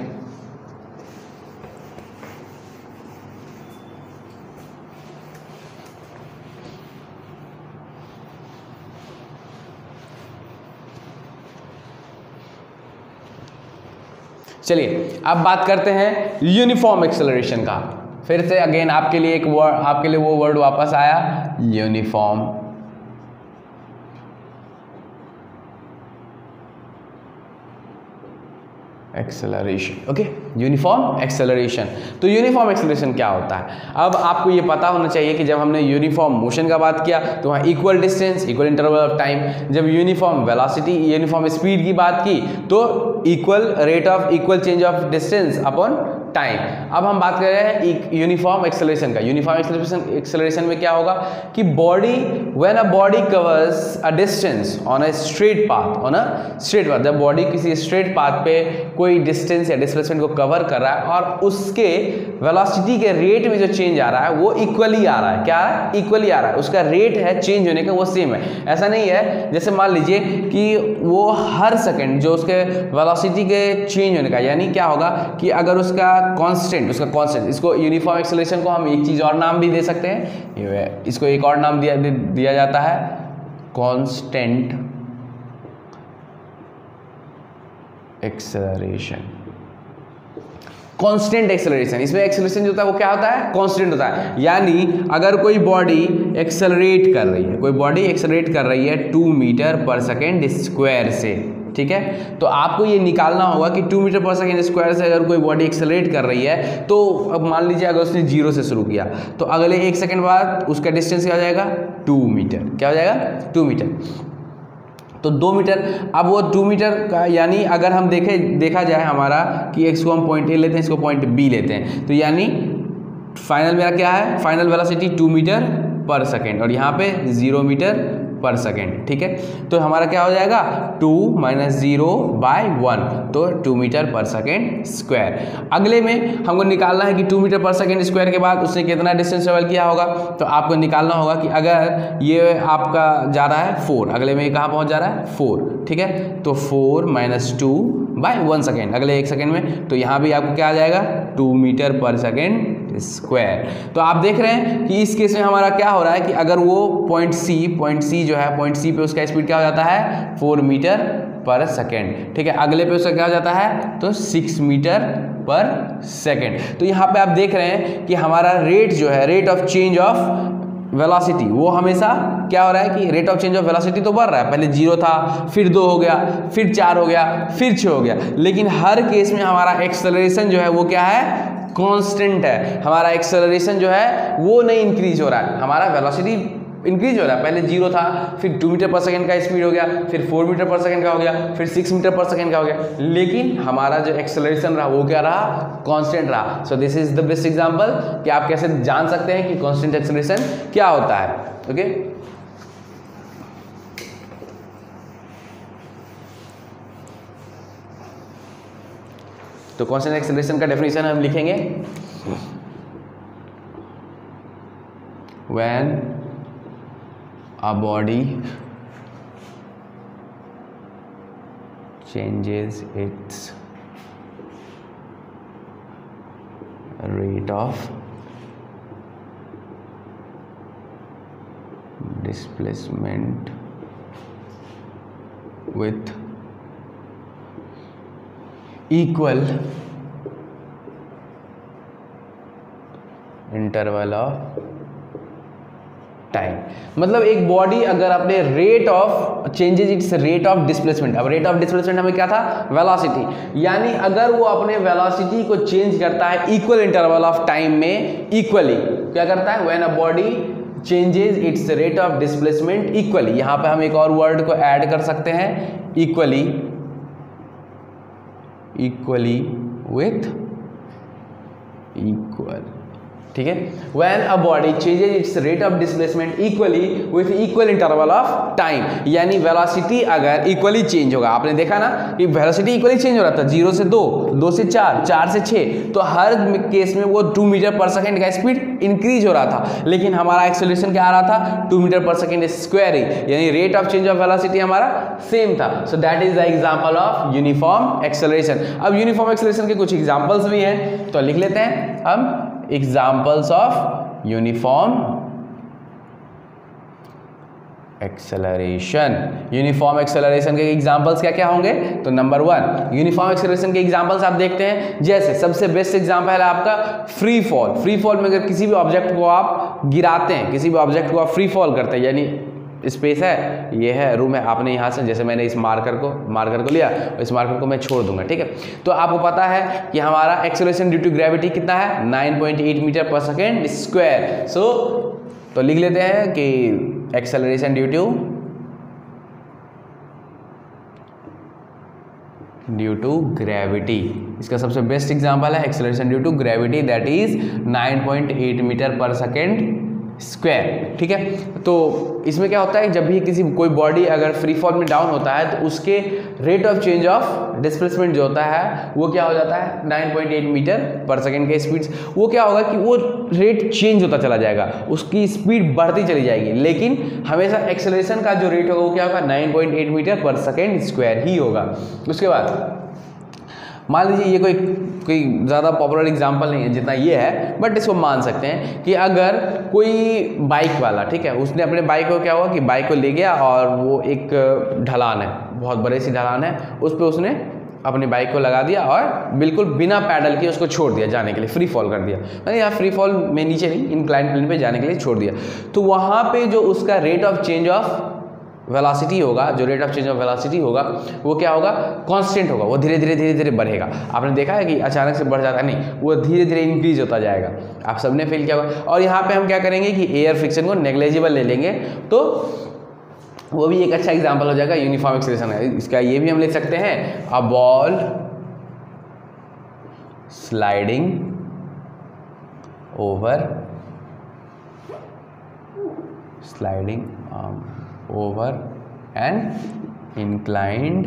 चलिए अब बात करते हैं यूनिफॉर्म एक्सेलरेशन का। फिर से अगेन आपके लिए एक वर्ड, आपके लिए वो वर्ड वापस आया, uniform acceleration. Okay, uniform acceleration. तो यूनिफॉर्म एक्सेलरेशन क्या होता है? अब आपको ये पता होना चाहिए कि जब हमने यूनिफॉर्म मोशन का बात किया तो वहाँ equal distance, equal interval of time. जब यूनिफॉर्म वेलोसिटी, यूनिफॉर्म स्पीड की बात की तो equal rate of, equal change of distance upon time. अब हम बात कर रहे हैं यूनिफॉर्म एक्सेलरेशन का। यूनिफॉर्म एक्सेलरेशन में क्या होगा कि body, when a body covers a distance on a straight path, on a straight path, जब बॉडी किसी स्ट्रेट पाथ पे कोई डिस्टेंस या डिस्प्लेसमेंट को कवर कर रहा है और उसके वेलोसिटी के रेट में जो चेंज आ रहा है वो इक्वली आ रहा है। क्या है? इक्वली आ रहा है। उसका रेट है चेंज होने का वो सेम है। ऐसा नहीं है जैसे मान लीजिए कि वो हर सेकंड जो उसके वेलोसिटी के चेंज होने का, यानी क्या होगा कि अगर उसका कांस्टेंट, इसको यूनिफॉर्म एक्सेलरेशन को हम एक चीज और नाम भी दे सकते हैं, इसको एक और नाम दिया जाता है कांस्टेंट एक्सेलरेशन। कांस्टेंट एक्सेलरेशन, इसमें एक्सेलरेशन जो होता है वो क्या होता है? कांस्टेंट होता है। यानी अगर कोई बॉडी एक्सेलरेट कर रही है, कोई बॉडी एक्सेलरेट कर रही है 2 मीटर पर सेकेंड स्क्वायर से, ठीक है, तो आपको ये निकालना होगा कि 2 मीटर पर सेकेंड स्क्वायर से अगर कोई बॉडी एक्सेलरेट कर रही है तो अब मान लीजिए अगर उसने 0 से शुरू किया तो अगले 1 सेकेंड बाद उसका डिस्टेंस क्या हो जाएगा? 2 मीटर। क्या हो जाएगा? 2 मीटर। तो 2 मीटर, अब वो 2 मीटर का, यानी अगर हम देखा जाए हमारा कि इसको हम पॉइंट ए लेते हैं, इसको पॉइंट बी लेते हैं, तो यानी फाइनल मेरा क्या है? फाइनल वेलोसिटी 2 मीटर पर सेकेंड और यहाँ पे 0 मीटर पर सेकेंड, ठीक है। तो हमारा क्या हो जाएगा? 2 - 0/1, तो 2 मीटर पर सेकेंड स्क्वायर। अगले में हमको निकालना है कि 2 मीटर पर सेकेंड स्क्वायर के बाद उसने कितना डिस्टेंस ट्रेवल किया होगा। तो आपको निकालना होगा कि अगर ये आपका जा रहा है 4, अगले में कहाँ पहुँच जा रहा है? 4, ठीक है। तो 4 - 2/1 सेकेंड, अगले 1 सेकेंड में, तो यहाँ भी आपको क्या आ जाएगा? 2 मीटर पर सेकेंड स्क्वायर। तो आप देख रहे हैं कि इस केस में हमारा क्या हो रहा है कि अगर वो पॉइंट सी जो है, पॉइंट सी पे उसका स्पीड क्या हो जाता है? 4 मीटर पर सेकेंड, ठीक है। अगले पे उसका क्या हो जाता है? तो 6 मीटर पर सेकेंड। तो यहाँ पे आप देख रहे हैं कि हमारा रेट जो है, rate of change of velocity, वो हमेशा क्या हो रहा है कि rate of change of velocity तो बढ़ रहा है। पहले 0 था, फिर 2 हो गया, फिर 4 हो गया, फिर 6 हो गया, लेकिन हर केस में हमारा एक्सेलरेशन जो है वो क्या है? कांस्टेंट है। हमारा एक्सेलरेशन जो है वो नहीं इंक्रीज हो रहा है, हमारा वेलोसिटी इंक्रीज हो रहा है। पहले 0 था, फिर 2 मीटर पर सेकेंड का स्पीड हो गया, फिर 4 मीटर पर सेकेंड का हो गया, फिर 6 मीटर पर सेकेंड का हो गया, लेकिन हमारा जो एक्सेलरेशन रहा वो क्या रहा? कांस्टेंट रहा। So this is the best example कि आप कैसे जान सकते हैं कि कांस्टेंट एक्सेलरेशन क्या होता है। ओके, तो कांस्टेंट एक्सेलरेशन का डेफिनेशन हम लिखेंगे, when a body changes its rate of displacement with equal interval of time. मतलब एक बॉडी अगर अपने rate of changes its rate of displacement, अब रेट ऑफ डिस्प्लेसमेंट हमें क्या था? वेलोसिटी। यानी अगर वो अपने वेलोसिटी को चेंज करता है इक्वल इंटरवल ऑफ टाइम में, इक्वली क्या करता है? When a body changes its rate of displacement equally. यहाँ पे हम एक और वर्ड को ऐड कर सकते हैं, इक्वली, इक्वली विथ इक्वल ठीक है। When a body changes its rate of displacement equally with equal interval of time, यानी वेलोसिटी अगर इक्वली चेंज होगा, आपने देखा ना कि वेलोसिटी इक्वली चेंज हो रहा था, 0 से 2, 2 से 4, 4 से 6, तो हर केस में वो 2 मीटर पर सेकेंड का स्पीड इंक्रीज हो रहा था, लेकिन हमारा एक्सेलरेशन क्या आ रहा था, 2 मीटर पर सेकेंड स्क्वायर ही, यानी rate of change of velocity हमारा सेम था। So that is the example of uniform acceleration. अब यूनिफॉर्म एक्सेलरेशन के कुछ एग्जांपल्स भी हैं, तो लिख लेते हैं हम examples of uniform acceleration। Uniform acceleration के एग्जांपल्स क्या क्या होंगे, तो नंबर 1 यूनिफॉर्म एक्सेलरेशन के एग्जांपल्स आप देखते हैं, जैसे सबसे बेस्ट एग्जांपल है आपका फ्री फॉल। फ्री फॉल में अगर किसी भी ऑब्जेक्ट को आप गिराते हैं, किसी भी ऑब्जेक्ट को आप फ्री फॉल करते हैं, यानी स्पेस है, ये है रूम है, आपने यहाँ से जैसे मैंने इस मार्कर को लिया, इस मार्कर को मैं छोड़ दूंगा, ठीक है। तो आपको पता है कि हमारा एक्सेलरेशन ड्यू टू ग्रेविटी कितना है, 9.8 मीटर पर सेकेंड स्क्वायर। सो तो लिख लेते हैं कि एक्सेलरेशन ड्यू टू ग्रेविटी, इसका सबसे बेस्ट एग्जांपल है acceleration due to gravity, that is 9.8 metre पर सेकेंड स्क्वायर, ठीक है। तो इसमें क्या होता है, जब भी कोई बॉडी अगर फ्री फॉल में डाउन होता है तो उसके rate of change of displacement जो होता है वो क्या हो जाता है, 9.8 मीटर पर सेकेंड के स्पीड, वो क्या होगा कि वो रेट चेंज होता चला जाएगा, उसकी स्पीड बढ़ती चली जाएगी, लेकिन हमेशा एक्सेलरेशन का जो रेट होगा वो क्या होगा, 9.8 मीटर पर सेकेंड स्क्वायर ही होगा। उसके बाद मान लीजिए ये कोई ज़्यादा पॉपुलर एग्जांपल नहीं है जितना ये है, बट इसको मान सकते हैं कि अगर कोई बाइक वाला, ठीक है, उसने अपने बाइक को क्या हुआ कि बाइक को ले गया और वो एक ढलान है, बहुत बड़ी सी ढलान है, उस पर उसने अपनी बाइक को लगा दिया और बिल्कुल बिना पैडल के उसको छोड़ दिया जाने के लिए, फ्री फॉल कर दिया, मैंने यहाँ फ्री फॉल में नीचे नहीं, इंक्लाइन प्लेन पे जाने के लिए छोड़ दिया। तो वहाँ पे जो उसका rate of change of velocity होगा, जो rate of change of velocity होगा वो क्या होगा, कांस्टेंट होगा, वो धीरे धीरे बढ़ेगा। आपने देखा है कि अचानक से बढ़ जाता है, नहीं, वो धीरे धीरे इंक्रीज होता जाएगा। आप सबने फील किया होगा। और यहाँ पे हम क्या करेंगे कि एयर फ्रिक्शन को नेग्लेजिबल ले लेंगे, तो वो भी एक अच्छा एग्जांपल हो जाएगा यूनिफॉर्म एक्सेलरेशन है। इसका ये भी हम लिख सकते हैं, a ball sliding over an inclined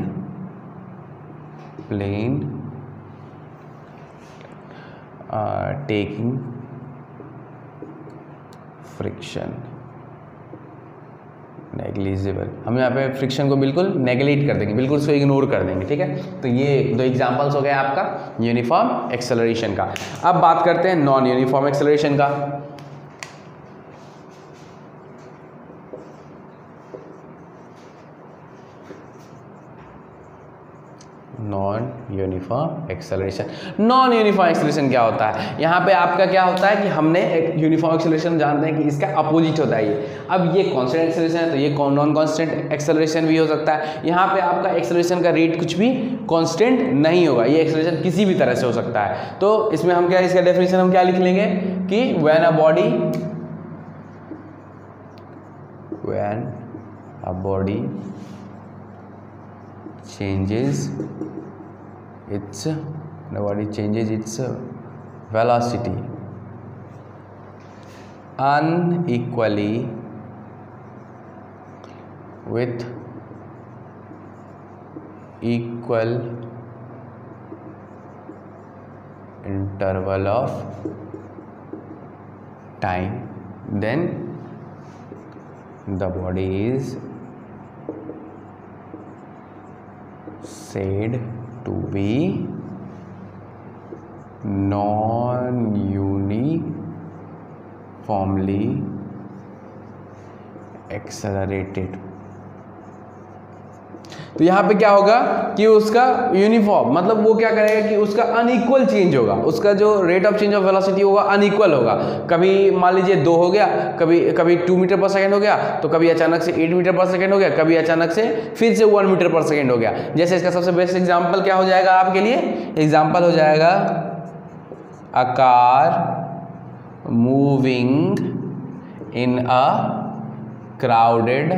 plane taking friction negligible. हम यहाँ पे फ्रिक्शन को बिल्कुल नेग्लेक्ट कर देंगे, बिल्कुल उसको इग्नोर कर देंगे, ठीक है। तो ये 2 एग्जांपल्स हो गए आपका यूनिफॉर्म एक्सेलरेशन का। अब बात करते हैं नॉन यूनिफॉर्म एक्सेलरेशन का। Non uniform acceleration. Non uniform acceleration क्या होता है, यहाँ पे आपका क्या होता है कि हमने एक यूनिफॉर्म एक्सेलरेशन जानते हैं कि इसका अपोजिट होता है ये। अब ये कांस्टेंट एक्सेलरेशन है तो ये नॉन कांस्टेंट एक्सेलरेशन भी हो सकता है। यहाँ पे आपका एक्सेलरेशन का रेट कुछ भी कांस्टेंट नहीं होगा, ये एक्सेलरेशन किसी भी तरह से हो सकता है। तो इसमें हम क्या, इसका डेफिनेशन हम क्या लिख लेंगे कि when a body changes its velocity unequally with equal interval of time, then the body is said to be non-uniformly accelerated। तो यहाँ पे क्या होगा कि उसका यूनिफॉर्म मतलब वो क्या करेगा कि उसका अनइक्वल चेंज होगा, उसका जो rate of change of velocity होगा अनइक्वल होगा। कभी मान लीजिए 2 हो गया, कभी 2 मीटर पर सेकेंड हो गया, तो कभी अचानक से 8 मीटर पर सेकेंड हो गया, कभी अचानक से फिर से 1 मीटर पर सेकेंड हो गया। जैसे इसका सबसे बेस्ट एग्जाम्पल क्या हो जाएगा आपके लिए, एग्जाम्पल हो जाएगा a car moving in a crowded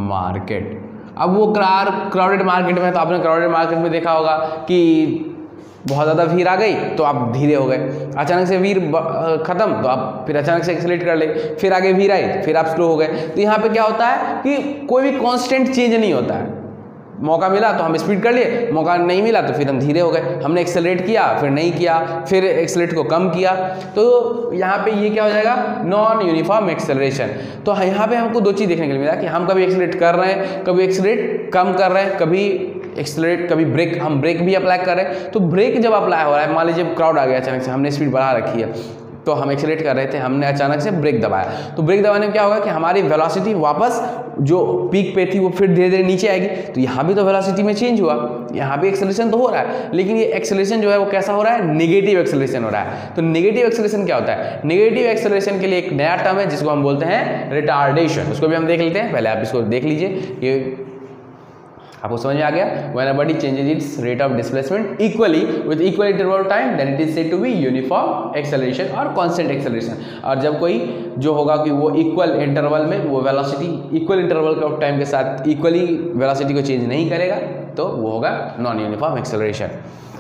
market. अब वो क्राउडेड मार्केट में, तो आपने क्राउडेड मार्केट में देखा होगा कि बहुत ज़्यादा भीड़ आ गई तो आप धीरे हो गए, अचानक से भीड़ खत्म तो आप फिर अचानक से एक्सेलरेट कर ले, फिर आगे भीड़ आई फिर आप स्लो हो गए। तो यहाँ पे क्या होता है कि कोई भी कांस्टेंट चेंज नहीं होता है। मौका मिला तो हम स्पीड कर लिए, मौका नहीं मिला तो फिर हम धीरे हो गए। हमने एक्सेलरेट किया फिर नहीं किया, फिर एक्सेलरेट को कम किया, तो यहाँ पे ये क्या हो जाएगा, नॉन यूनिफॉर्म एक्सेलरेशन। तो यहाँ पे हमको दो चीज़ देखने के लिए मिला कि हम कभी एक्सेलरेट कर रहे हैं, कभी एक्सेलरेट कम कर रहे हैं, कभी एक्सेलरेट, कभी ब्रेक, हम ब्रेक भी अप्लाई कर रहे हैं। तो ब्रेक जब अप्लाई हो रहा है, मान लीजिए क्राउड आ गया अचानक से, हमने स्पीड बढ़ा रखी है तो हम एक्सेलरेट कर रहे थे, हमने अचानक से ब्रेक दबाया, तो ब्रेक दबाने में क्या होगा कि हमारी वेलोसिटी वापस जो पीक पे थी वो फिर धीरे धीरे नीचे आएगी। तो यहाँ भी तो वेलोसिटी में चेंज हुआ, यहाँ भी एक्सेलरेशन तो हो रहा है, लेकिन ये एक्सेलरेशन जो है वो कैसा हो रहा है, नेगेटिव एक्सेलरेशन हो रहा है। तो नेगेटिव एक्सेलरेशन क्या होता है, नेगेटिव एक्सेलरेशन के लिए एक नया टर्म है जिसको हम बोलते हैं रिटार्डेशन। उसको भी हम देख लेते हैं, पहले आप इसको देख लीजिए, ये आपको समझ में आ गया। When a body changes its rate of displacement equally with equal interval time then it is said to be uniform acceleration और कांस्टेंट एक्सेलरेशन। और जब कोई जो होगा कि वो इक्वल इंटरवल में वो velocity equal interval of time के साथ इक्वली वेलोसिटी को चेंज नहीं करेगा तो वो होगा नॉन यूनिफॉर्म एक्सेलरेशन।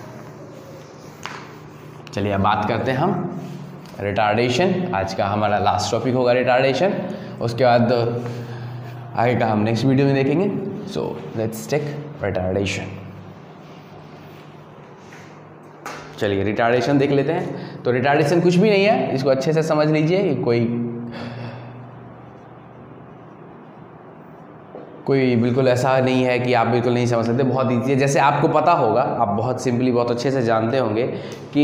चलिए अब बात करते हैं हम रिटार्डेशन। आज का हमारा लास्ट टॉपिक होगा रिटार्डेशन, उसके बाद आगे का हम नेक्स्ट वीडियो में देखेंगे। So let's take retardation। चलिए रिटार्डेशन देख लेते हैं। तो रिटार्डेशन कुछ भी नहीं है, इसको अच्छे से समझ लीजिए। कोई बिल्कुल ऐसा नहीं है कि आप बिल्कुल नहीं समझ सकते, बहुत ईजी है। जैसे आपको पता होगा, आप बहुत सिंपली बहुत अच्छे से जानते होंगे कि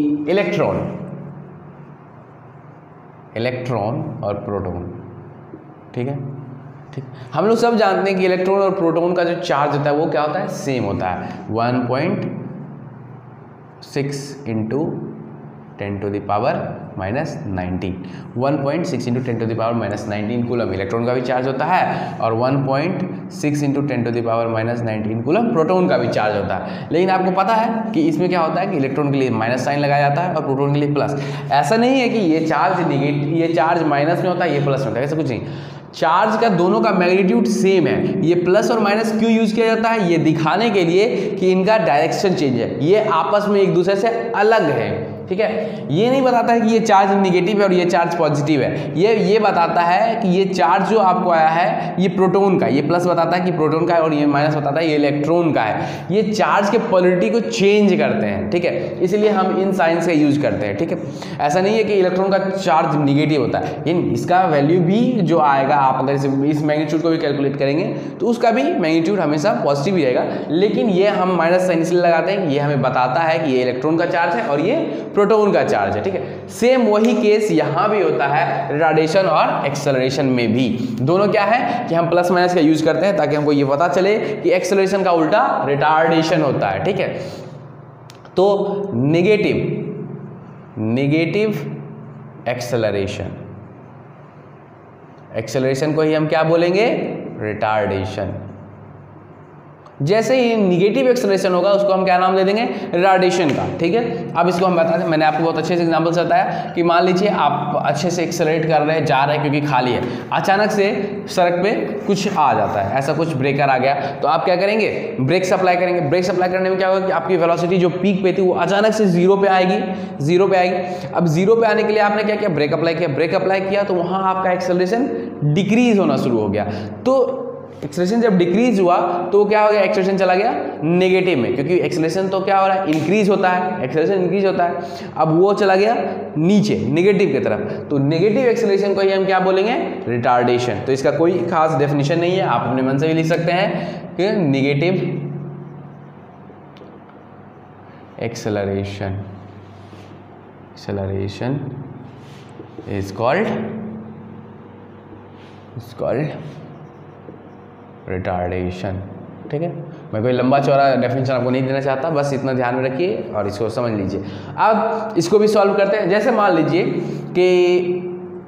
इलेक्ट्रॉन और प्रोटॉन, ठीक है, ठीक, हम लोग सब जानते हैं कि इलेक्ट्रॉन और प्रोटॉन का जो चार्ज होता है वो क्या होता है, सेम होता है। 1.6 इंटू 10⁻⁻⁹ 1.6 इंटू 10⁻⁻⁹ कूलम इलेक्ट्रॉन का भी चार्ज होता है, और 1.6 इंटू 10⁻⁻⁹ कूलम प्रोटॉन का भी चार्ज होता है। लेकिन आपको पता है कि इसमें क्या होता है कि इलेक्ट्रॉन के लिए माइनस साइन लगाया जाता है और प्रोटॉन के लिए प्लस। ऐसा नहीं है कि ये चार्ज नेगेटिव, ये चार्ज माइनस में होता है, ये प्लस में होता है, ऐसा कुछ नहीं। चार्ज का दोनों का मैग्नीट्यूड सेम है। ये प्लस और माइनस क्यों यूज किया जाता है, ये दिखाने के लिए कि इनका डायरेक्शन चेंज है, ये आपस में एक दूसरे से अलग है, ठीक है। ये नहीं बताता है कि ये चार्ज नेगेटिव है और ये चार्ज पॉजिटिव है, ये बताता है कि ये चार्ज जो आपको आया है ये प्रोटॉन का, ये प्लस बताता है कि प्रोटॉन का है और ये माइनस बताता है ये इलेक्ट्रॉन का है। ये चार्ज के पोलरिटी को चेंज करते हैं, ठीक है, इसलिए हम इन साइंस का यूज करते हैं, ठीक है। ऐसा नहीं है कि इलेक्ट्रॉन का चार्ज नेगेटिव होता है, इसका वैल्यू भी जो आएगा, आप अगर इस मैग्नीट्यूड को भी कैलकुलेट करेंगे तो उसका भी मैग्नीट्यूड हमेशा पॉजिटिव ही रहेगा। लेकिन ये हम माइनस साइन इसलिए लगाते हैं कि ये हमें बताता है कि ये इलेक्ट्रॉन का चार्ज है और ये प्रोटॉन का चार्ज है, ठीक है। सेम वही केस यहाँ भी होता है रिटार्डेशन और एक्सेलरेशन में भी। दोनों क्या है कि हम प्लस माइनस का यूज करते हैं ताकि हमको ये पता चले कि एक्सेलरेशन का उल्टा रिटार्डेशन होता है, ठीक है। तो नेगेटिव एक्सेलरेशन को ही हम क्या बोलेंगे, रिटार्डेशन। जैसे ही नेगेटिव एक्सेलरेशन होगा उसको हम क्या नाम दे देंगे, रिटार्डेशन का, ठीक है। अब इसको हम बता दें, मैंने आपको बहुत अच्छे से एग्जांपल बताया कि मान लीजिए आप अच्छे से एक्सेलरेट कर रहे हैं, जा रहे हैं क्योंकि खाली है, अचानक से सड़क पे कुछ आ जाता है, ऐसा कुछ ब्रेकर आ गया, तो आप क्या करेंगे, ब्रेक्स अप्लाई करेंगे। ब्रेक्स अप्लाई करने में क्या होगा कि आपकी वेलोसिटी जो पीक पे थी वो अचानक से जीरो पे आएगी। अब जीरो पे आने के लिए आपने क्या किया, ब्रेक अप्लाई किया, तो वहाँ आपका एक्सेलरेशन डिक्रीज होना शुरू हो गया। तो एक्सेलरेशन जब डिक्रीज हुआ तो क्या हो गया, एक्सेलरेशन चला गया नेगेटिव में, क्योंकि एक्सेलरेशन तो क्या हो रहा है, इंक्रीज होता है, एक्सेलरेशन इंक्रीज होता है। अब वो चला गया नीचे नेगेटिव की तरफ, तो नेगेटिव एक्सेलरेशन को ही हम क्या बोलेंगे, रिटार्डेशन। तो इसका कोई खास डेफिनेशन नहीं है, आप अपने मन से भी लिख सकते हैं कि negative acceleration is called retardation, ठीक है। मैं कोई लंबा चौड़ा डेफिनेशन आपको नहीं देना चाहता, बस इतना ध्यान में रखिए और इसको समझ लीजिए। अब इसको भी सॉल्व करते हैं। जैसे मान लीजिए कि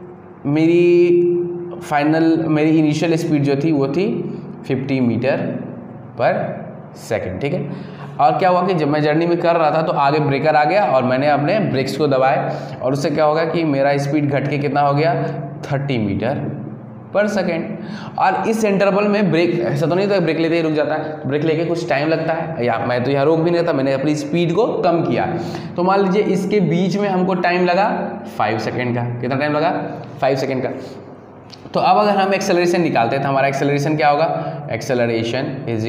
मेरी इनिशियल स्पीड जो थी वो थी 50 मीटर पर सेकंड, ठीक है। और क्या हुआ कि जब मैं जर्नी में कर रहा था तो आगे ब्रेकर आ गया और मैंने अपने ब्रेक्स को दबाए और उससे क्या होगा कि मेरा स्पीड घट के कितना हो गया, 30 मीटर पर सेकेंड। और इस इंटरवल में ब्रेक, ऐसा तो नहीं तो ब्रेक लेते ही रुक जाता है, ब्रेक लेके कुछ टाइम लगता है, या मैं तो यहाँ रोक भी नहीं था, मैंने अपनी स्पीड को कम किया। तो मान लीजिए इसके बीच में हमको टाइम लगा 5 सेकेंड का। कितना टाइम लगा? 5 सेकेंड का। तो अब अगर हम एक्सेलरेशन निकालते हैं तो हमारा एक्सेलरेशन क्या होगा? Acceleration is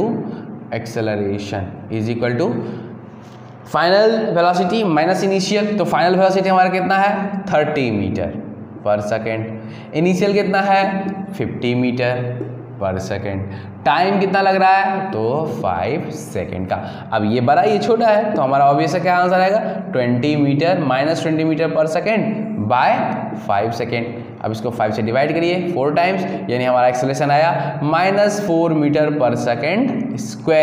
equal to final velocity minus initial. तो फाइनल वेलोसिटी हमारा कितना है? 30 मीटर पर सेकेंड। इनिशियल कितना है? 50 मीटर पर सेकेंड। टाइम कितना लग रहा है? तो 5 सेकेंड का। अब ये बड़ा ये छोटा है, तो हमारा ऑब्वियस क्या आंसर आएगा? 20 मीटर माइनस 20 मीटर पर सेकेंड बाय 5 सेकेंड। अब इसको 5 से डिवाइड करिए 4 टाइम्स, यानी हमारा एक्सेलरेशन आया -4 मीटर पर सेकेंड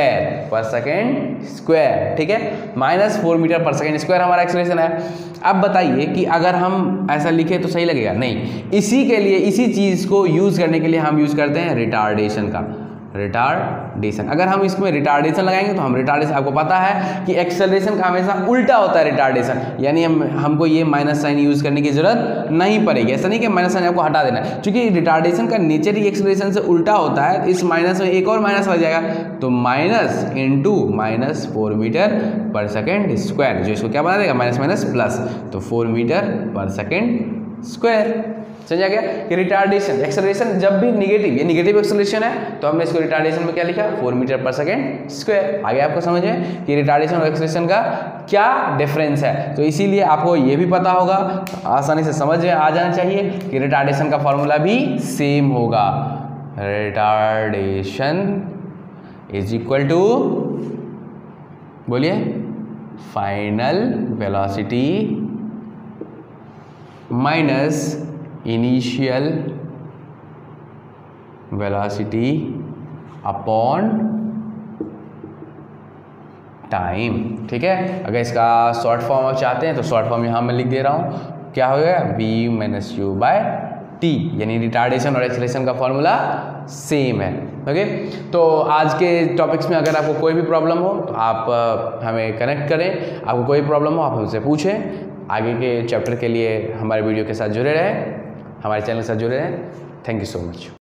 स्क्वायर। ठीक है, -4 मीटर पर सेकेंड स्क्वायर हमारा एक्सेलरेशन आया। अब बताइए कि अगर हम ऐसा लिखे तो सही लगेगा? नहीं। इसी के लिए, इसी चीज़ को यूज़ करने के लिए हम यूज़ करते हैं रिटार्डेशन का। रिटार्डेशन, अगर हम इसमें रिटार्डेशन लगाएंगे तो हम रिटार्डेशन, आपको पता है कि एक्सेलरेशन का हमेशा उल्टा होता है रिटार्डेशन, यानी हमको ये माइनस साइन यूज़ करने की जरूरत नहीं पड़ेगी। ऐसा नहीं कि माइनस साइन आपको हटा देना है, क्योंकि रिटार्डेशन का नेचर ही एक्सेलरेशन से उल्टा होता है। इस माइनस में एक और माइनस लग जाएगा, तो माइनस इंटू -4 मीटर पर सेकेंड स्क्वायर, जो इसको क्या बना देगा? माइनस माइनस प्लस, तो 4 मीटर पर सेकेंड स्क्वायर। समझ आ गया कि रिटार्डेशन एक्सेलरेशन जब भी निगेटिव, ये निगेटिव एक्सेलरेशन है, तो हमने इसको रिटार्डेशन में क्या लिखा? 4 मीटर पर सेकेंड स्क्वायर। आगे आपको समझ में कि रिटार्डेशन और एक्सेलरेशन का क्या डिफरेंस है। तो इसीलिए आपको ये भी पता होगा, आसानी से समझ में आ जाना चाहिए कि रिटार्डेशन का फॉर्मूला भी सेम होगा। रिटार्डेशन इज इक्वल टू, बोलिए, final velocity minus initial velocity upon time. ठीक है, अगर इसका शॉर्ट फॉर्म आप चाहते हैं तो शॉर्ट फॉर्म यहाँ मैं लिख दे रहा हूँ, क्या हो गया? v - u/t, यानी रिटार्डेशन और एक्सेलरेशन का फॉर्मूला सेम है। ओके, तो आज के टॉपिक्स में अगर आपको कोई भी प्रॉब्लम हो तो आप हमें कनेक्ट करें। आपको कोई प्रॉब्लम हो आप हमसे पूछें। आगे के चैप्टर के लिए हमारे वीडियो के साथ जुड़े रहें, हमारे चैनल के साथ जुड़े रहें। Thank you so much.